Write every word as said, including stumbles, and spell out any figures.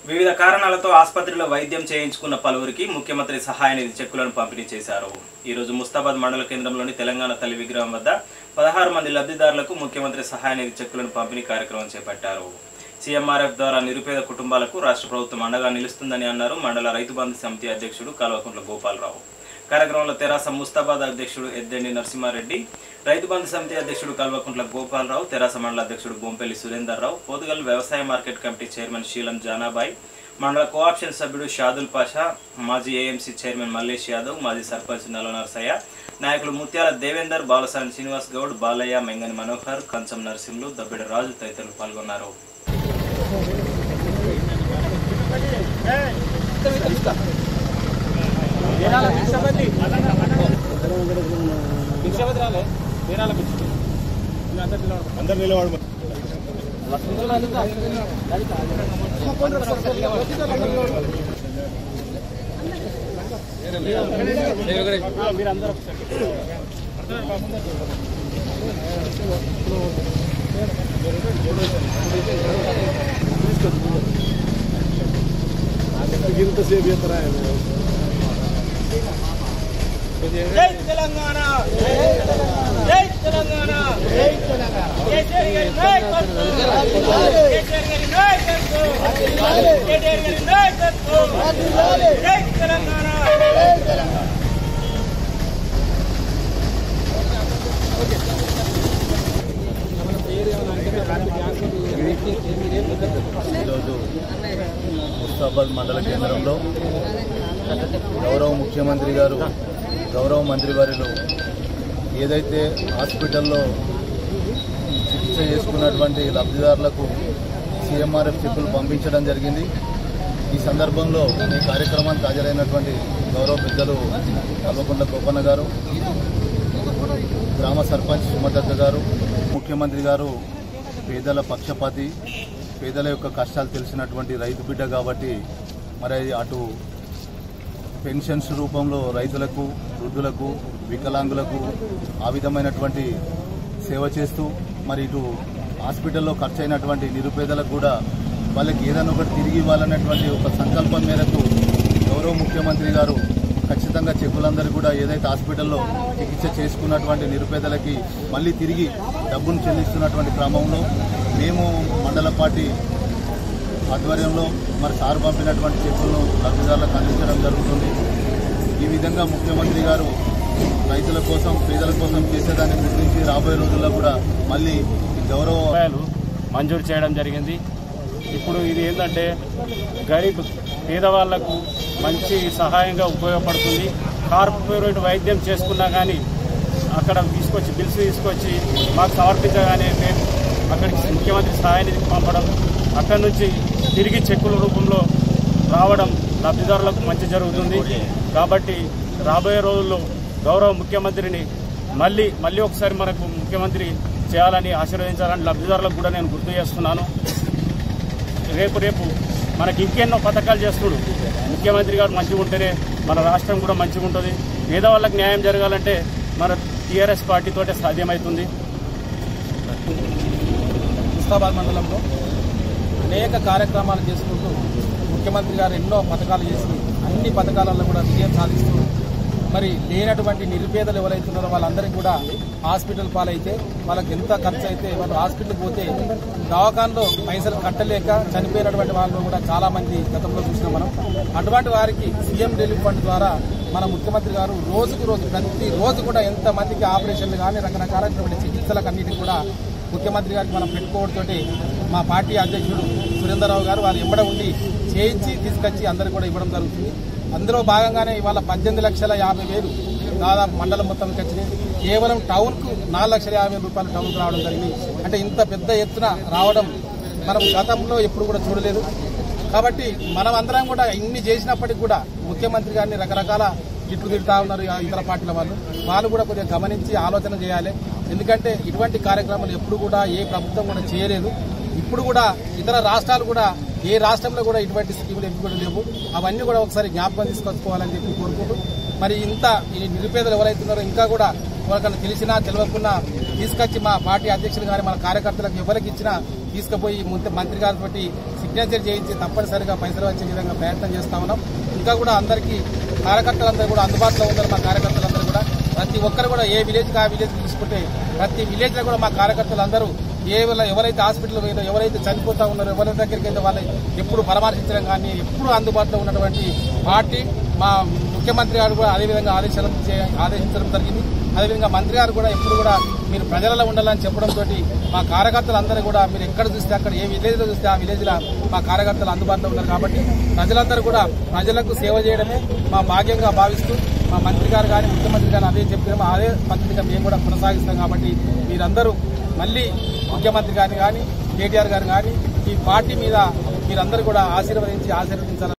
వివిధ కారణాలతో ఆసుపత్రిలో వైద్యం చేయించుకున్న పలువురికి ముఖ్యమంత్రి సహాయ నిధి చెక్కులను పంపిణీ చేశారు. ఈ రోజు ముస్తాబాద్ మండల కేంద్రంలోని తెలంగాణ తల్లి విగ్రహం వద్ద పదహారు మంది లబ్ధిదారులకు ముఖ్యమంత్రి సహాయ నిధి చెక్కులను పంపిణీ కార్యక్రమం చేపట్టారు. సీఎంఆర్ఎఫ్ ద్వారా నిరుపేద కుటుంబాలకు రాష్ట్ర ప్రభుత్వం అండగా నిలుస్తుందని అన్నారు మండల రైతు బంధు సమితి అధ్యక్షుడు కల్వకుంట్ల గోపాలరావు. కార్యక్రమంలో తెరాస ముస్తాబాద్ అధ్యక్షుడు ఎద్దండి నరసింహారెడ్డి, రైతు బంధు సమితి అధ్యక్షుడు కల్వకుంట్ల గోపాలరావు, తెరాస మండల అధ్యక్షుడు బొంపెల్లి సురేందర్ రావు, పోతుగల్ వ్యవసాయ market committee chairman Seelam Janabai, మండల కోఆప్షన్ సభ్యుడు షాదుల్ పాషా, మాజీ ఏఎంసీ చైర్మన్ మల్లేష్ యాదవ్, మాజీ సర్పంచ్ నల్ల నరసయ్య, నాయకులు ముత్యాల దేవేందర్, బాలసాని శ్రీనివాస్ గౌడ్, బాలయ్య, మెంగని మనోహర్, కంచం నరసింహులు, దబ్బెడ రాజు తదితరులు పాల్గొన్నారు. అందరు నిలబడ మీరందరూ ఇంతసేపు చేస్తారా? జై తెలంగాణ, జై తెలంగాణ, జై తెలంగాణ, కేసీఆర్ గారి నాయకత్వం, కేసీఆర్ గారి నాయకత్వం, కేటీఆర్ గారి నాయకత్వం, జై తెలంగాణ, జై తెలంగాణ. ఈరోజు ముస్తాబాద్ మండల కేంద్రంలో గౌరవ ముఖ్యమంత్రి గారు, గౌరవ మంత్రివర్యులు ఏదైతే హాస్పిటల్లో చికిత్స చేసుకున్నటువంటి లబ్ధిదారులకు సీఎంఆర్ఎఫ్ చెక్కులు పంపించడం జరిగింది. ఈ సందర్భంలో ఈ కార్యక్రమానికి హాజరైనటువంటి గౌరవ పెద్దలు కల్వకుంట్ల గోపన్న గారు, గ్రామ సర్పంచ్ సుమదక్క గారు, ముఖ్యమంత్రి గారు పేదల పక్షపాతి, పేదల యొక్క కష్టాలు తెలిసినటువంటి రైతు బిడ్డ కాబట్టి మరి అటు పెన్షన్స్ రూపంలో రైతులకు, వృద్ధులకు, వికలాంగులకు ఆ విధమైనటువంటి సేవ చేస్తూ మరి ఇటు హాస్పిటల్లో ఖర్చు అయినటువంటి నిరుపేదలకు కూడా వాళ్ళకి ఏదైనా ఒకటి తిరిగి ఇవ్వాలన్నటువంటి ఒక సంకల్పం మేరకు గౌరవ ముఖ్యమంత్రి గారు ఖచ్చితంగా చెక్కులందరూ కూడా ఏదైతే హాస్పిటల్లో చికిత్స చేసుకున్నటువంటి నిరుపేదలకి మళ్ళీ తిరిగి డబ్బును చెల్లిస్తున్నటువంటి క్రమంలో మేము మండల పార్టీ ఆధ్వర్యంలో మరి సార్ పంపినటువంటి చెక్కులను లబ్ధిదారులకు అందించడం జరుగుతుంది. ఈ విధంగా ముఖ్యమంత్రి గారు రైతుల కోసం, పేదల కోసం చేసేదాన్ని గుర్తించి రాబోయే రోజుల్లో కూడా మళ్ళీ గౌరవ మంజూరు చేయడం జరిగింది. ఇప్పుడు ఇది ఏంటంటే గరీబ్ పేదవాళ్లకు మంచి సహాయంగా ఉపయోగపడుతుంది. కార్పొరేట్ వైద్యం చేసుకున్నా కానీ అక్కడ తీసుకొచ్చి బిల్స్ తీసుకొచ్చి మాకు సమర్పించగానే మేము అక్కడికి ముఖ్యమంత్రి సహాయ నిధికి పంపడం, అక్కడి నుంచి తిరిగి చెక్కుల రూపంలో రావడం లబ్ధిదారులకు మంచి జరుగుతుంది. కాబట్టి రాబోయే రోజుల్లో గౌరవ ముఖ్యమంత్రిని మళ్ళీ మళ్ళీ ఒకసారి మనకు ముఖ్యమంత్రి చేయాలని ఆశీర్వదించాలని లబ్ధిదారులకు కూడా నేను గుర్తు చేస్తున్నాను. రేపు రేపు మనకి ఇంకెన్నో పథకాలు చేస్తుడు ముఖ్యమంత్రి గారు మంచిగా ఉంటేనే మన రాష్ట్రం కూడా మంచిగా ఉంటుంది. పేదవాళ్ళకి న్యాయం జరగాలంటే మన టీఆర్ఎస్ పార్టీతోటే సాధ్యమవుతుంది. ముస్తాబాద్ మండలంలో అనేక కార్యక్రమాలు చేసుకుంటూ ముఖ్యమంత్రి గారు ఎన్నో పథకాలు చేసి అన్ని పథకాలలో కూడా విజయం సాధిస్తూ మరి లేనటువంటి నిరుపేదలు ఎవరైతున్నారో వాళ్ళందరికీ కూడా హాస్పిటల్ పాలైతే వాళ్ళకి ఎంత ఖర్చు అయితే వాళ్ళు హాస్పిటల్కి పోతే దవాఖానలో పైసలు కట్టలేక చనిపోయినటువంటి వాళ్ళు కూడా చాలా మంది గతంలో చూసినాం మనం. అటువంటి వారికి సీఎం రిలీఫ్ ఫండ్ ద్వారా మన ముఖ్యమంత్రి గారు రోజుకు రోజు ప్రతి రోజు కూడా ఎంతమందికి ఆపరేషన్లు కానీ రకరకాలైనటువంటి చికిత్సలకు అన్నిటికీ కూడా ముఖ్యమంత్రి గారికి మనం పెట్టుకోవడంతో మా పార్టీ అధ్యక్షుడు సురేందర్రావు గారు వారు ఎంబడ ఉండి చేయించి తీసుకొచ్చి అందరికీ కూడా ఇవ్వడం జరుగుతుంది. అందులో భాగంగానే ఇవాళ పద్దెనిమిది లక్షల యాభై వేలు దాదాపు మండలం మొత్తం వచ్చినాయి. కేవలం టౌన్కు నాలుగు లక్షల యాభై వేల రూపాయలు టౌన్కు రావడం జరిగింది. అంటే ఇంత పెద్ద ఎత్తున రావడం మనం గతంలో ఎప్పుడు కూడా చూడలేదు. కాబట్టి మనం అందరం కూడా ఇన్ని చేసినప్పటికీ కూడా ముఖ్యమంత్రి గారిని రకరకాల తిట్లు తిడుతూ ఉన్నారు ఇతర పార్టీల వాళ్ళు. వాళ్ళు కూడా కొద్దిగా గమనించి ఆలోచన చేయాలి. ఎందుకంటే ఇటువంటి కార్యక్రమాలు ఎప్పుడు కూడా ఏ ప్రభుత్వం కూడా చేయలేదు. ఇప్పుడు కూడా ఇతర రాష్ట్రాలు కూడా ఏ రాష్ట్రంలో కూడా ఇటువంటి స్కీములు ఎప్పుడు లేవు. అవన్నీ కూడా ఒకసారి జ్ఞాపకం తీసుకొచ్చుకోవాలని చెప్పి కోరుకుంటూ మరి ఇంత ఈ నిరుపేదలు ఎవరైతున్నారో ఇంకా కూడా ఎవరికైనా తెలిసినా తెలియకున్నా తీసుకొచ్చి మా పార్టీ అధ్యక్షులు కానీ మన కార్యకర్తలకు ఎవరికి ఇచ్చినా తీసుకుపోయి మంత్రి గారితో సిగ్నేచర్ చేయించి తప్పనిసరిగా పైసలు వచ్చే విధంగా ప్రయత్నం చేస్తా ఉన్నాం. ఇంకా కూడా అందరికీ కార్యకర్తలందరూ కూడా అందుబాటులో ఉన్నారు. మా కార్యకర్తలందరూ కూడా ప్రతి ఒక్కరు కూడా ఏ విలేజ్కి ఆ విలేజ్ తీసుకుంటే ప్రతి విలేజ్లో కూడా మా కార్యకర్తలందరూ ఏ ఎవరైతే హాస్పిటల్ పోయినో ఎవరైతే చనిపోతా ఉన్నారో ఎవరి దగ్గరికి అయితే వాళ్ళు ఎప్పుడు పరామర్శించడం కానీ ఎప్పుడు అందుబాటులో ఉన్నటువంటి పార్టీ మా ముఖ్యమంత్రి గారు కూడా అదేవిధంగా ఆదేశాలు ఆదేశించడం జరిగింది. అదేవిధంగా మంత్రి గారు కూడా ఎప్పుడు కూడా మీరు ప్రజలలో ఉండాలని చెప్పడంతో మా కార్యకర్తలందరూ కూడా మీరు ఎక్కడ చూస్తే అక్కడ ఏ విలేజ్లో చూస్తే ఆ విలేజ్లో మా కార్యకర్తలు అందుబాటులో ఉన్నారు. కాబట్టి ప్రజలందరూ కూడా ప్రజలకు సేవ చేయడమే మా భాగ్యంగా భావిస్తూ మా మంత్రి గారు కానీ ముఖ్యమంత్రి గారు అదే చెప్పినామో అదే పద్ధతిగా మేము కూడా కొనసాగిస్తాం. కాబట్టి మీరందరూ మళ్ళీ ముఖ్యమంత్రి గారిని కానీ కేటీఆర్ గారు కానీ ఈ పార్టీ మీద మీరందరూ కూడా ఆశీర్వదించి ఆశీర్వదించాలని